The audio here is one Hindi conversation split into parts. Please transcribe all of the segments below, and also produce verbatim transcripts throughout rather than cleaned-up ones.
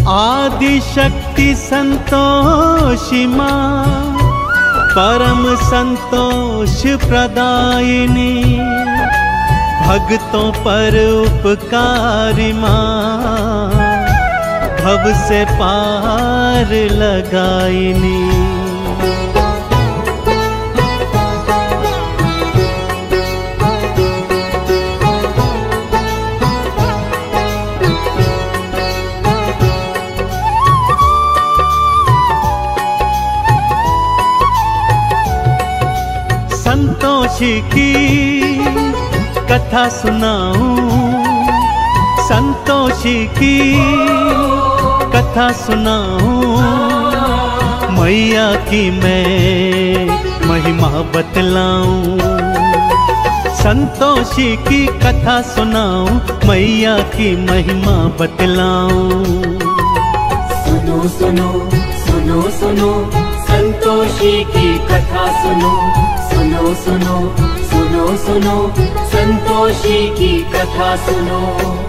आदिशक्ति संतोषी माँ, परम संतोष प्रदायिनी, भक्तों पर उपकारी माँ, भव से पार लगाइनी। संतोषी की कथा सुनाऊं, संतोषी की कथा सुनाऊं, मैया की मैं महिमा बतलाऊं। संतोषी की कथा सुनाऊं, मैया की महिमा बतलाऊं। सुनो सुनो सुनो सुनो संतोषी की कथा सुनो, सुनो सुनो सुनो सुनो संतोषी की कथा सुनो।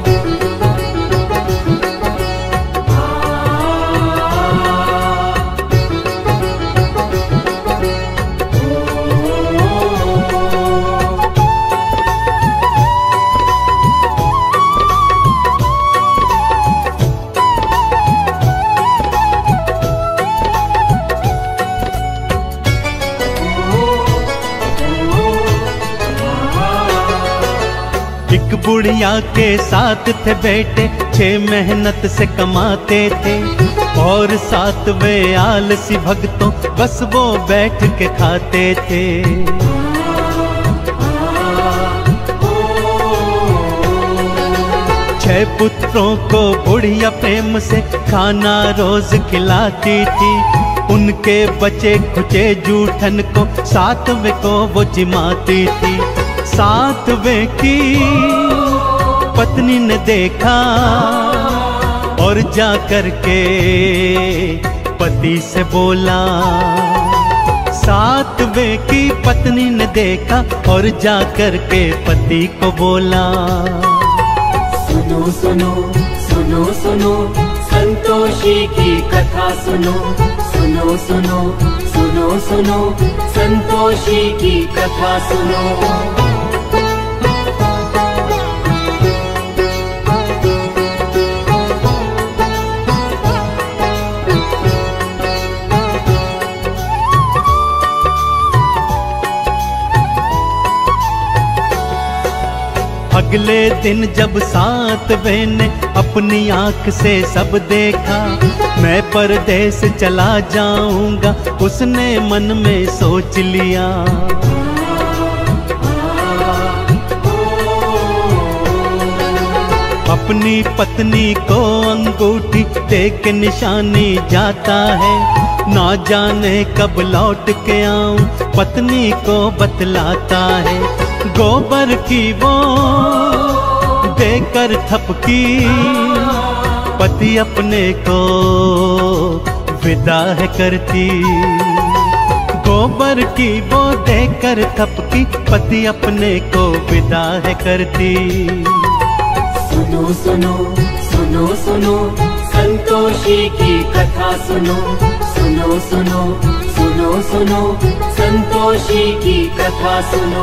एक बुढ़िया के साथ थे बेटे, छह मेहनत से कमाते थे, और सातवें आलसी भक्तों बस वो बैठ के खाते थे। छह पुत्रों को बुढ़िया प्रेम से खाना रोज खिलाती थी, उनके बचे खुचे जूठन को सातवें को वो जिमाती थी। सातवें की पत्नी ने देखा और जा कर के पति से बोला। सातवें की पत्नी ने देखा और जा कर के पति को बोला। सुनो सुनो सुनो सुनो संतोषी की कथा सुनो, सुनो सुनो सुनो सुनो संतोषी की कथा सुनो। अगले दिन जब सातवें ने अपनी आंख से सब देखा, मैं परदेस चला जाऊंगा उसने मन में सोच लिया। अपनी पत्नी को अंगूठी दे के निशानी जाता है, ना जाने कब लौट के आऊं पत्नी को बतलाता है। गोबर की वो देकर थपकी, पति अपने को विदा है करती। गोबर की वो देकर थपकी, पति अपने को विदा है करती। सुनो सुनो सुनो सुनो संतोषी की कथा सुनो, सुनो सुनो सुनो सुनो संतोषी की कथा सुनो।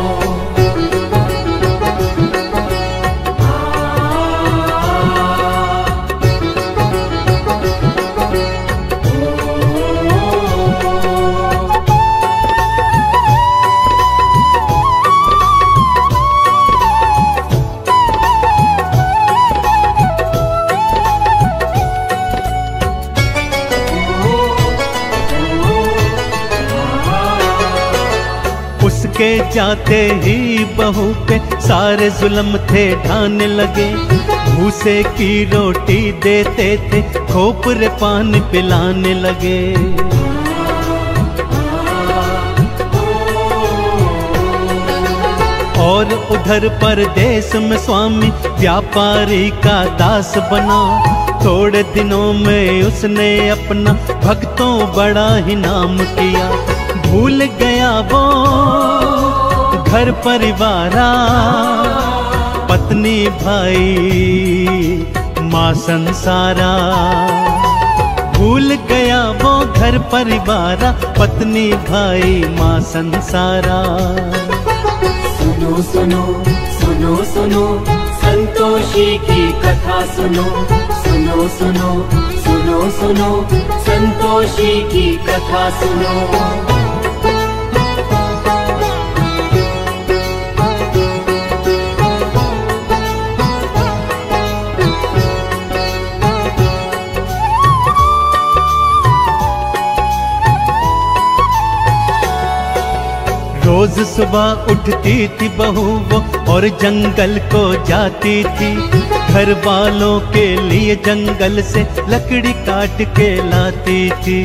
उसके जाते ही बहू पे सारे जुल्म थे ढाने लगे। भूसे की रोटी देते थे, खोपरे पानी पिलाने लगे। और उधर परदेश में स्वामी व्यापारी का दास बना। थोड़े दिनों में उसने अपना भक्तों बड़ा ही नाम किया। भूल गया वो घर परिवारा, पत्नी भाई माँ संसारा। भूल गया वो घर परिवारा, पत्नी भाई माँ संसारा। सुनो सुनो सुनो सुनो संतोषी की कथा सुनो, सुनो सुनो सुनो सुनो संतोषी की कथा सुनो। रोज सुबह उठती थी बहू वो और जंगल को जाती थी, घर वालों के लिए जंगल से लकड़ी काट के लाती थी।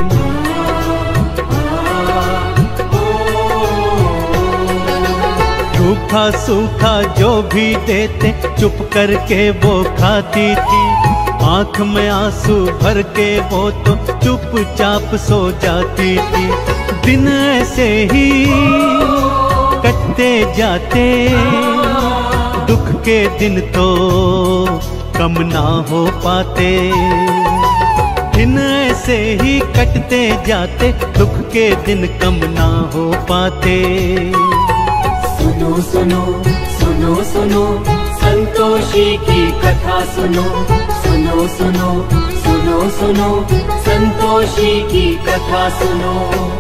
रूखा सूखा जो भी देते चुप करके वो खाती थी, आंख में आंसू भर के वो तो चुपचाप सो जाती थी। दिन ऐसे ही कटते जाते, दुख के दिन तो कम ना हो पाते। दिन ऐसे ही कटते जाते, दुख के दिन कम ना हो पाते। सुनो सुनो सुनो सुनो संतोषी की कथा सुनो, सुनो सुनो सुनो सुनो संतोषी की कथा सुनो।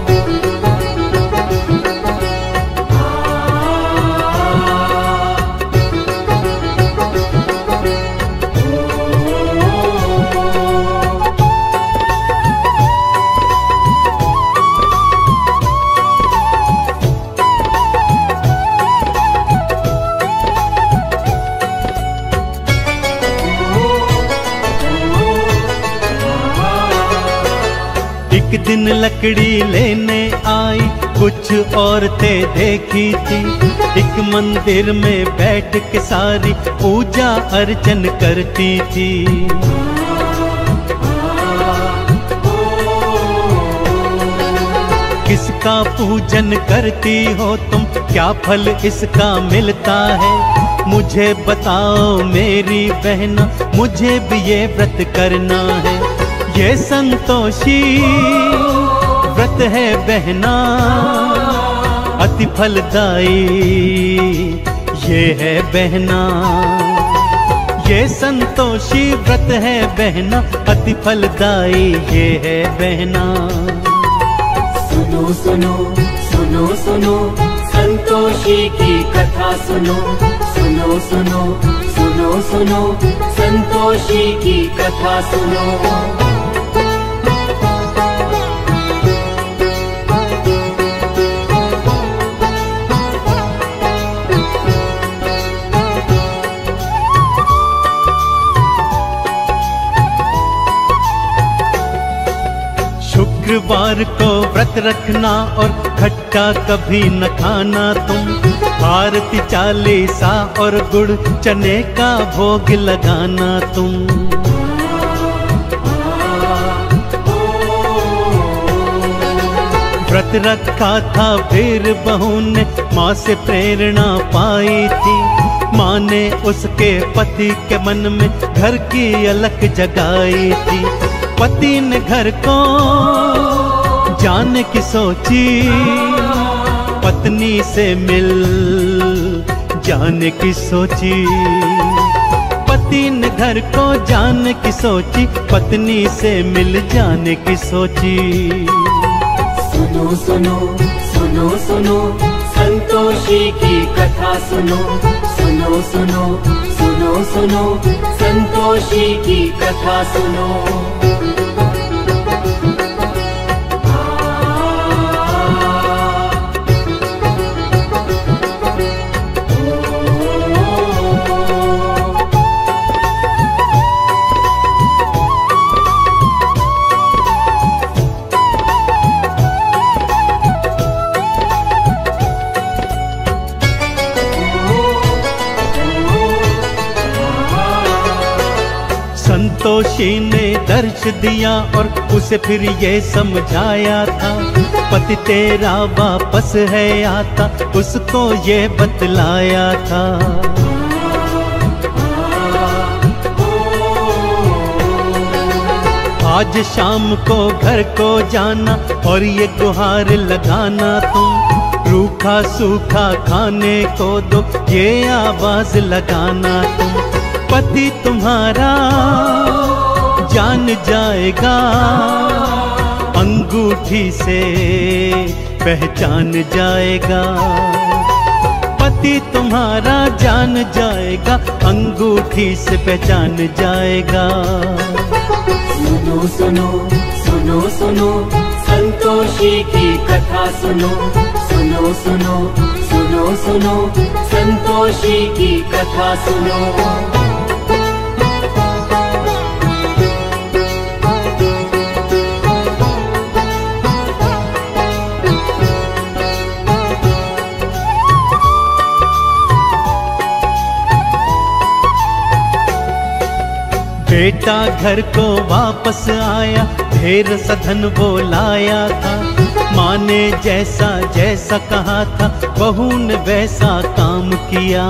एक दिन लकड़ी लेने आई कुछ औरतें देखी थी, एक मंदिर में बैठ के सारी पूजा अर्चन करती थी। किसका पूजन करती हो तुम, क्या फल इसका मिलता है? मुझे बताओ मेरी बहना, मुझे भी ये व्रत करना है। ये संतोषी व्रत है बहना, अति फलदायी ये है बहना। ये संतोषी व्रत है बहना, अति फलदायी ये है बहना। सुनो सुनो सुनो सुनो संतोषी की कथा सुनो, सुनो सुनो सुनो सुनो संतोषी की कथा सुनो। शुक्रवार को व्रत रखना और खट्टा कभी न खाना तुम, आरती चालीसा और गुड़ चने का भोग लगाना तुम। व्रत रखा था फिर बहू ने माँ से प्रेरणा पाई थी, माँ ने उसके पति के मन में घर की अलख जगाई थी। पति ने घर को जाने की सोची, पत्नी से मिल जाने की सोची। पति ने घर को जाने की सोची, पत्नी से मिल जाने की सोची। सुनो सुनो सुनो सुनो संतोषी की कथा सुनो, सुनो सुनो सुनो सुनो संतोषी की कथा सुनो। संतोषी ने दर्श दिया और उसे फिर ये समझाया था, पति तेरा वापस है आता, उसको ये बतलाया था। आज शाम को घर को जाना और ये गुहार लगाना तुम, रूखा सूखा खाने को दो ये आवाज लगाना तुम। पति तुम्हारा जान जाएगा, अंगूठी से पहचान जाएगा। पति तुम्हारा जान जाएगा, अंगूठी से पहचान जाएगा। सुनो सुनो सुनो सुनो संतोषी की कथा सुनो, सुनो सुनो सुनो सुनो संतोषी की कथा सुनो। बेटा घर को वापस आया, ढेर सधन वो लाया था। माँ ने जैसा जैसा कहा था, बहू ने वैसा काम किया।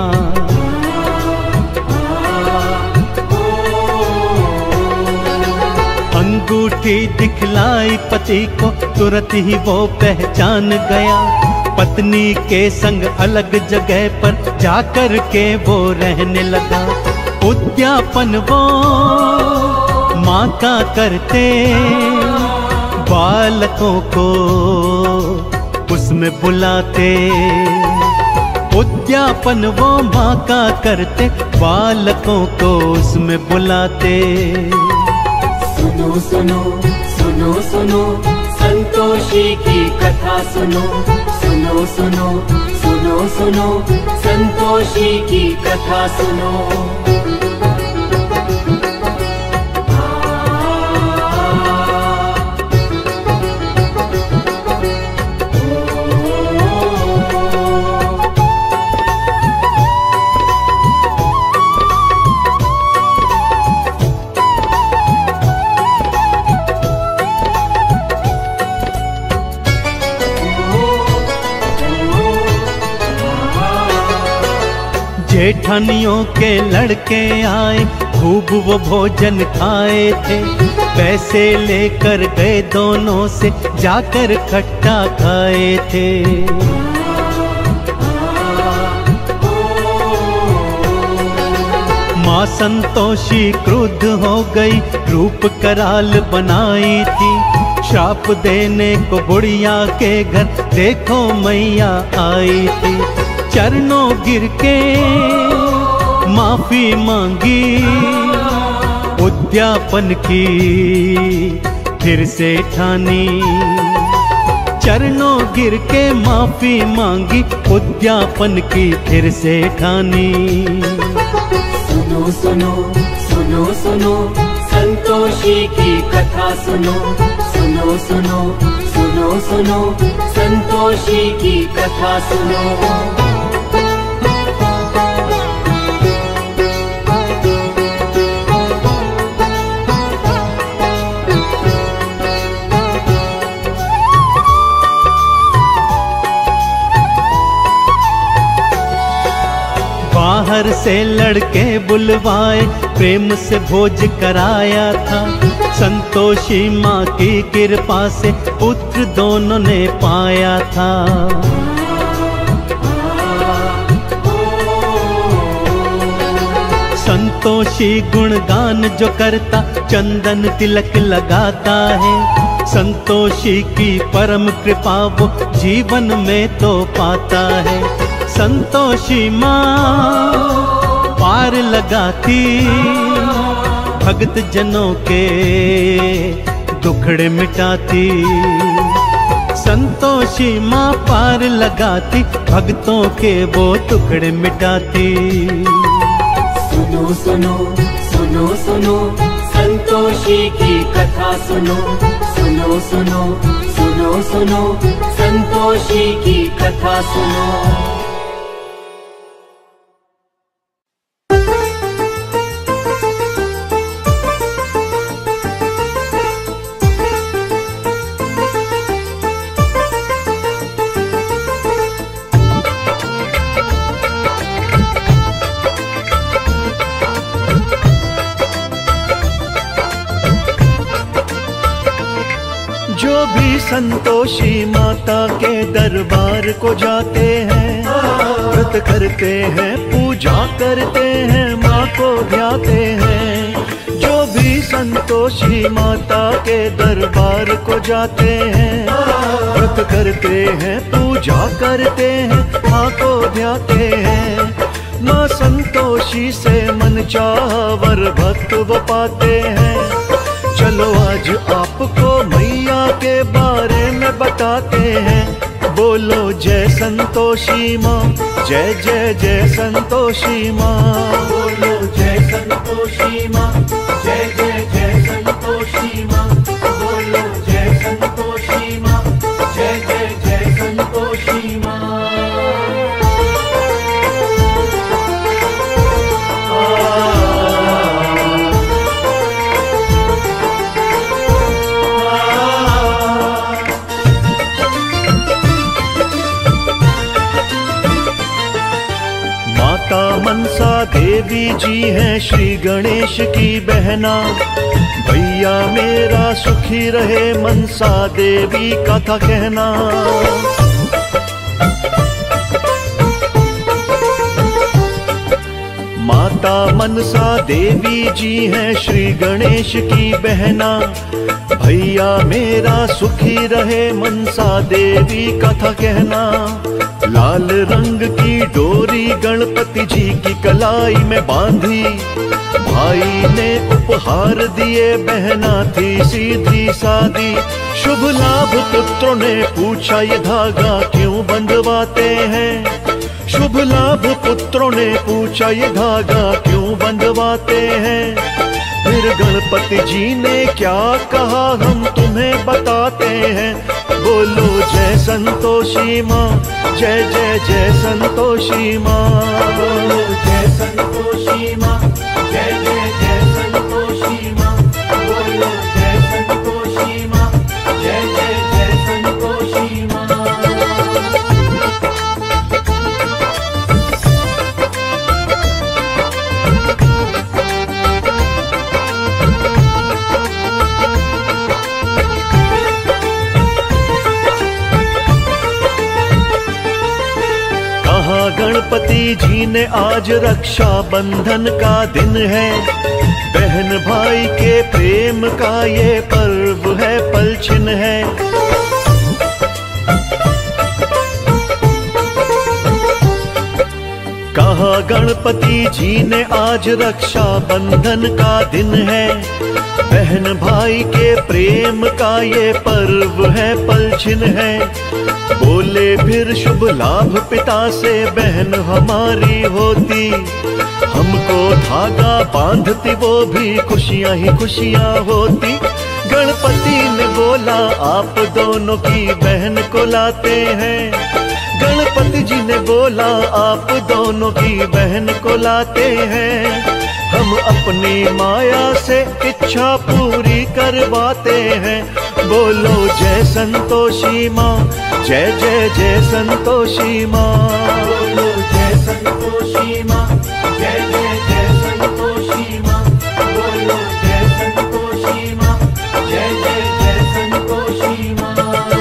अंगूठी दिखलाई पति को, तुरंत ही वो पहचान गया। पत्नी के संग अलग जगह पर जाकर के वो रहने लगा। उद्यापन वो माँ का करते, बालकों को उसमें बुलाते। उद्यापन वो माँ का करते, बालकों को उसमें बुलाते। सुनो सुनो सुनो सुनो संतोषी की कथा सुनो, सुनो सुनो सुनो सुनो संतोषी की कथा सुनो। जेठानियों के लड़के आए, खूब वो भोजन खाए थे। पैसे लेकर गए दोनों से, जाकर खट्टा खाए थे। माँ संतोषी क्रुद्ध हो गई, रूप कराल बनाई थी। श्राप देने को बुढ़िया के घर देखो मैया आई थी। चरणों गिर के माफी मांगी, उद्यापन की फिर से ठानी। चरणों गिर के माफी मांगी, उद्यापन की फिर से ठानी। सुनो सुनो सुनो सुनो संतोषी की कथा सुनो, सुनो सुनो सुनो सुनो संतोषी की कथा सुनो। बाहर से लड़के बुलवाए, प्रेम से भोज कराया था। संतोषी माँ की कृपा से पुत्र दोनों ने पाया था। संतोषी गुणगान जो करता, चंदन तिलक लगाता है। संतोषी की परम कृपा वो जीवन में तो पाता है। संतोषी माँ पार लगाती, भक्त जनों के दुखड़े मिटाती। संतोषी माँ पार लगाती, भक्तों के वो टुकड़े मिटाती। सुनो सुनो सुनो सुनो संतोषी की कथा सुनो, सुनो सुनो सुनो सुनो संतोषी की कथा सुनो। भी संतोषी माता के दरबार को जाते हैं, व्रत करते हैं, पूजा करते हैं, माँ को ध्याते हैं। जो भी संतोषी माता के दरबार को जाते हैं, व्रत करते हैं, पूजा करते हैं, माँ को ध्याते हैं। माँ संतोषी से मन चाहा वर भक्त वो पाते हैं। चलो आज आपको मैया के बारे में बताते हैं। बोलो जय संतोषी माँ, जय जय जय संतोषी माँ। बोलो जय संतोषी माँ, जय जय जय संतोषी माँ। बोलो जय संतोषी माँ, जय जय जय संतोषी माँ। माता मनसा देवी जी हैं श्री गणेश की बहना। भैया मेरा सुखी रहे मनसा देवी का था कहना। माता मनसा देवी जी हैं श्री गणेश की बहना। भैया मेरा सुखी रहे मनसा देवी का था कहना। लाल रंग की डोरी गणपति जी की कलाई में बांधी। भाई ने उपहार दिए, बहना थी सीधी सादी। शुभ लाभ पुत्रों ने पूछा, ये धागा क्यों बंधवाते हैं। शुभ लाभ पुत्रों ने पूछा, ये धागा क्यों बंधवाते हैं। फिर गणपति जी ने क्या कहा हम तुम्हें बताते हैं। बोलो जय संतोषी माँ, जय जय जय संतोषी माँ। बोलो जय संतोषी माँ, जय जय जय संतोषी माँ। बोलो जय संतोषी माँ, जय जय जय संतोषी माँ। गणपति जी ने आज रक्षा बंधन का दिन है। बहन भाई के प्रेम का ये पर्व है, पलछिन है। कहा गणपति जी ने आज रक्षा बंधन का दिन है। बहन भाई के प्रेम का ये पर्व है, पलछिन है। बोले फिर शुभ लाभ पिता से बहन हमारी होती। हमको धागा बांधती, वो भी खुशियां ही खुशियां होती। गणपति ने बोला आप दोनों की बहन को लाते हैं। गणपति जी ने बोला आप दोनों की बहन को लाते हैं। हम अपनी माया से इच्छा पूरी करवाते हैं। बोलो जय संतोषी माँ, जय जय जय संतोषी माँ। बोलो जय संतोषी माँ, जय जय जय संतोषी माँ। बोलो जय संतोषी माँ, जय जय जय संतोषी माँ।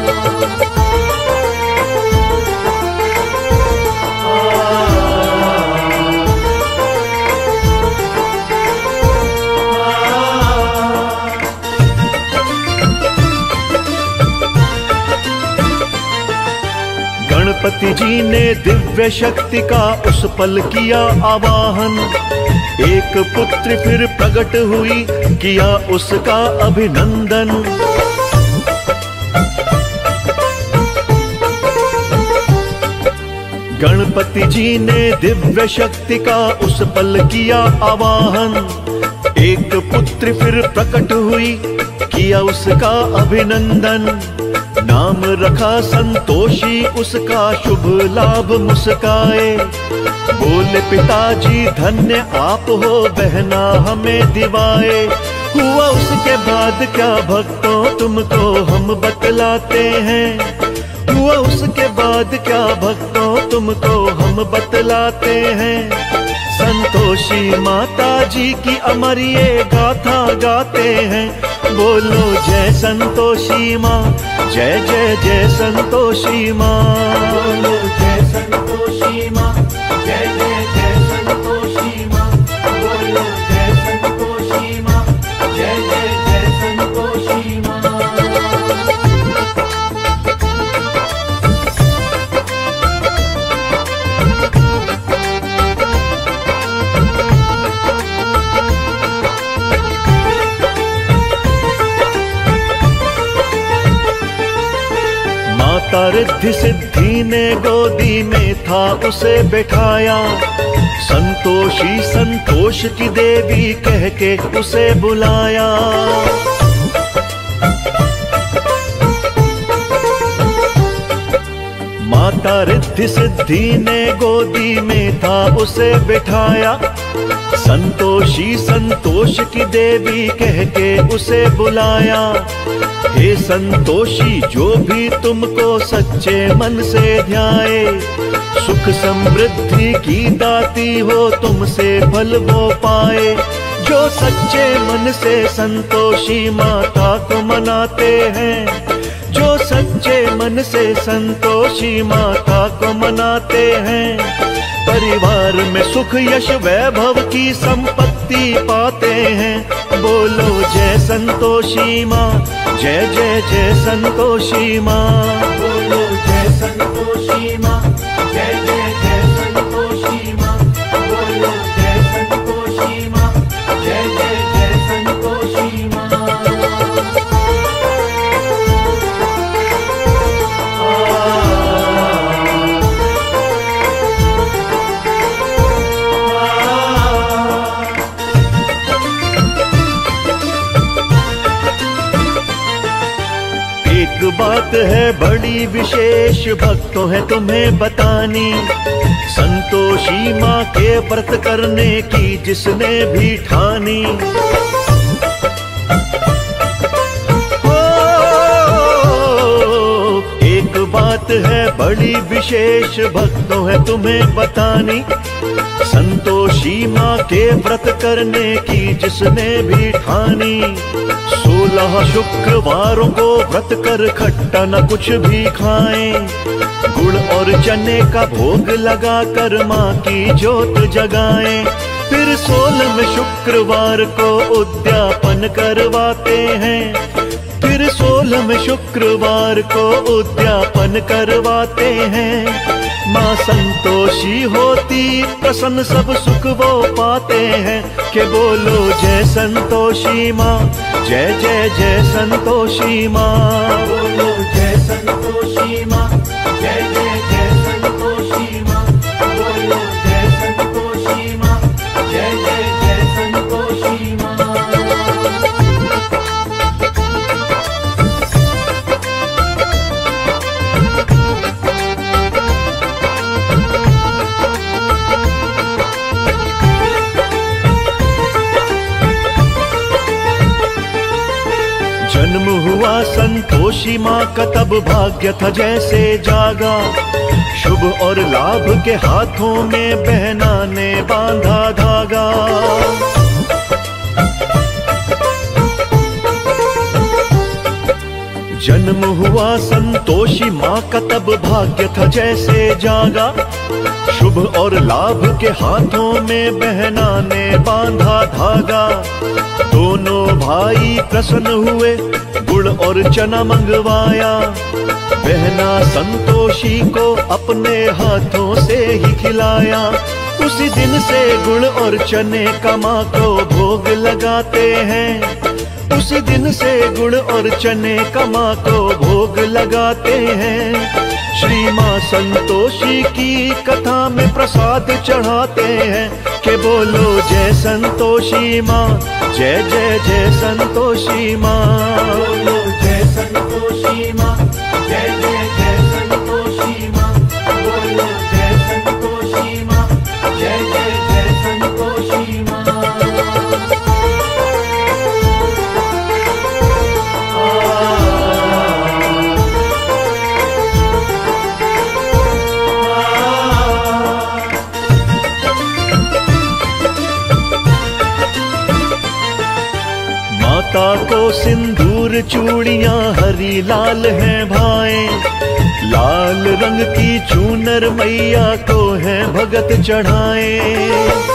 गणपति जी ने दिव्य शक्ति का उस पल किया आवाहन। एक पुत्र फिर प्रकट हुई, किया उसका अभिनंदन। गणपति जी ने दिव्य शक्ति का उस पल किया आवाहन। एक पुत्र फिर प्रकट हुई, किया उसका अभिनंदन। नाम रखा संतोषी, उसका शुभ लाभ मुस्काए। बोले पिताजी धन्य आप हो, बहना हमें दिवाए। हुआ उसके बाद क्या भक्तों तुमको हम बतलाते हैं। हुआ उसके बाद क्या भक्तों तुमको हम बतलाते हैं। संतोषी माता जी की अमर ये गाथा गाते हैं। बोलो जय संतोषी माँ, जय जय जय संतोषी माँ। बोलो जय संतोषी माँ, जय जय जय संतोषी माँ। बोलो जय संतोषी माँ, जय जय जय संतोषी माँ। माता रिद्धि सिद्धि ने गोदी में था उसे बैठाया, संतोषी संतोष की देवी कह के उसे बुलाया। माता रिद्धि सिद्धि ने गोदी में था उसे बिठाया, संतोषी संतोष की देवी कह के उसे बुलाया। हे संतोषी जो भी तुमको सच्चे मन से ध्याए, सुख समृद्धि की दाती हो तुमसे फल वो पाए। जो सच्चे मन से संतोषी माता को मनाते हैं, जो सच्चे मन से संतोषी माता को मनाते हैं, परिवार में सुख यश वैभव की संपत्ति पाते हैं। बोलो जय संतोषी माँ, जय जय जय संतोषी माँ। बोलो जय संतोषी माँ, जय जय जय संतोषी माँ। बोलो जय संतोषी माँ, जय जय जय संतोषी माँ। एक बात है बड़ी विशेष भक्तों है तुम्हें बतानी, संतोषी माँ के व्रत करने की जिसने भी ठानी। ओ, एक बात है बड़ी विशेष भक्तों है तुम्हें बतानी, संतोषी माँ के व्रत करने की जिसने भी ठानी। सोलह शुक्रवारों को व्रत कर खट्टा न कुछ भी खाएं, गुड़ और चने का भोग लगा कर माँ की ज्योत जगाएं। फिर सोलहवें शुक्रवार को उद्यापन करवाते हैं, फिर सोलहवें शुक्रवार को उद्यापन करवाते हैं। माँ संतोषी होती प्रसन्न सब सुख वो पाते हैं। के बोलो जय संतोषी माँ, जय जय जय संतोषी माँ। बोलो जय संतोषी माँ, जय जय जय संतोषी माँ। बोलो जय संतोषी माँ, जय जय जय संतोषी माँ। जन्म हुआ संतोषी माँ का तब भाग्य था जैसे जागा, शुभ और लाभ के हाथों में बहना ने बांधा धागा। जन्म हुआ संतोषी माँ का तब भाग्य था जैसे जागा, शुभ और लाभ के हाथों में बहना ने बांधा धागा। दोनों भाई प्रसन्न हुए, गुड़ और चना मंगवाया, बहना संतोषी को अपने हाथों से ही खिलाया। उसी दिन से गुड़ और चने का माँ को भोग लगाते हैं, उसी दिन से गुड़ और चने का माँ को भोग लगाते हैं। श्री माँ संतोषी की कथा में प्रसाद चढ़ाते हैं। के बोलो जय संतोषी माँ, जय जय जय संतोषी माँ। बोलो जय संतोषी माँ, जय जय जय संतोषी माँ। बोलो जय संतोषी माँ, जय जय जय संतोषी माँ। माता को सिंदूर चूड़ियां हरी लाल हैं भाए, लाल रंग की चूनर मैया को है भगत चढ़ाए।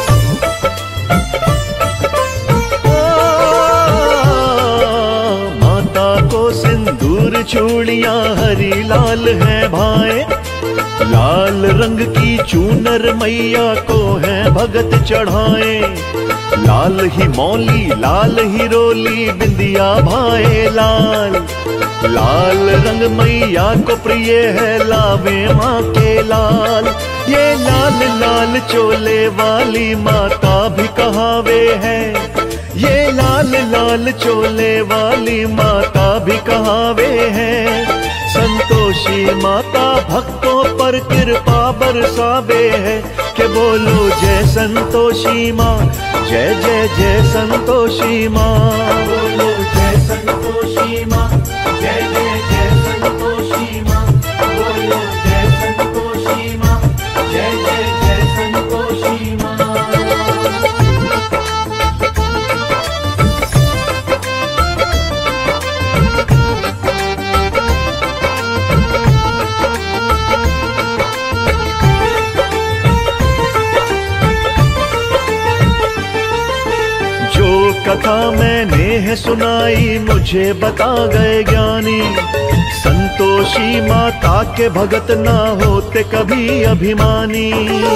माता को सिंदूर चूड़ियां हरी लाल हैं भाए, लाल रंग की चूनर मैया को है भगत चढ़ाए। लाल ही मौली लाल ही रोली बिंदिया भाए लाल, लाल रंग मैया को प्रिय है लावे माँ के लाल। ये लाल लाल चोले वाली माता भी कहावे है, ये लाल लाल चोले वाली माता भी कहावे है। संतोषी माता भक्तों पर कृपा बरसावे है, के बोलो जय संतोषी माँ, जय जय जय संतोषी माँ। बोलो जय संतोषी माँ, जय जय जय संतोषी माँ। बोलो जय संतोषी माँ, जय जय जय संतोषी माँ। कथा मैंने है सुनाई मुझे बता गए ज्ञानी, संतोषी माता के भगत ना होते कभी अभिमानी।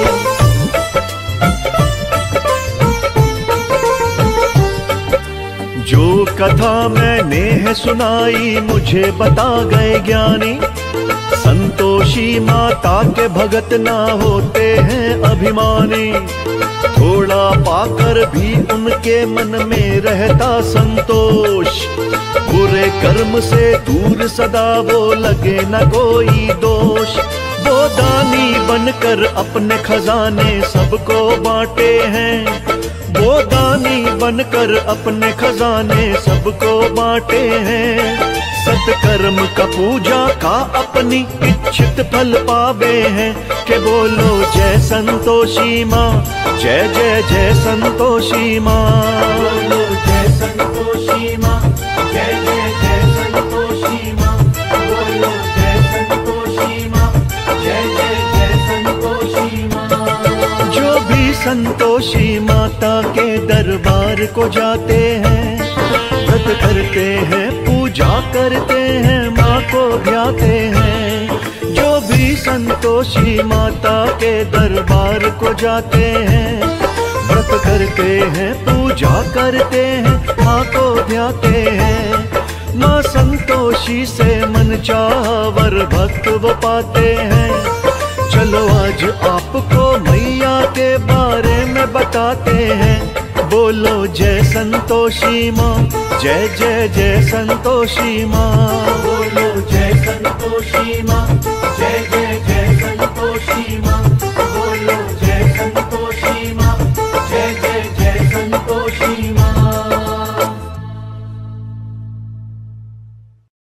जो कथा मैंने है सुनाई मुझे बता गए ज्ञानी, संतोषी माता के भगत ना होते हैं अभिमानी। थोड़ा पाकर भी उनके मन में रहता संतोष, बुरे कर्म से दूर सदा वो लगे न कोई दोष। वो दानी बनकर अपने खजाने सबको बांटे हैं, वो दानी बनकर अपने खजाने सबको बांटे हैं। सत्कर्म का पूजा का अपनी इच्छित फल पावे हैं, के बोलो जय संतोषी माँ, जय जय जय संतोषी माँ। बोलो जय संतोषी माँ, जय जय जय संतोषी माँ। बोलो जय संतोषी माँ, जय जय जय संतोषी माँ। जो भी संतोषी माता के दरबार को जाते हैं, व्रत करते हैं पूजा करते हैं माँ को ध्याते हैं। जो भी संतोषी माता के दरबार को जाते हैं, व्रत करते हैं पूजा करते हैं माँ को ध्याते हैं। माँ संतोषी से मन चावर भक्त वो पाते हैं। चलो आज आपको मैया के बारे में बताते हैं, बोलो जय संतोषी माँ, जय जय जय संतोषी माँ। बोलो जय संतोषी माँ, जय जय जय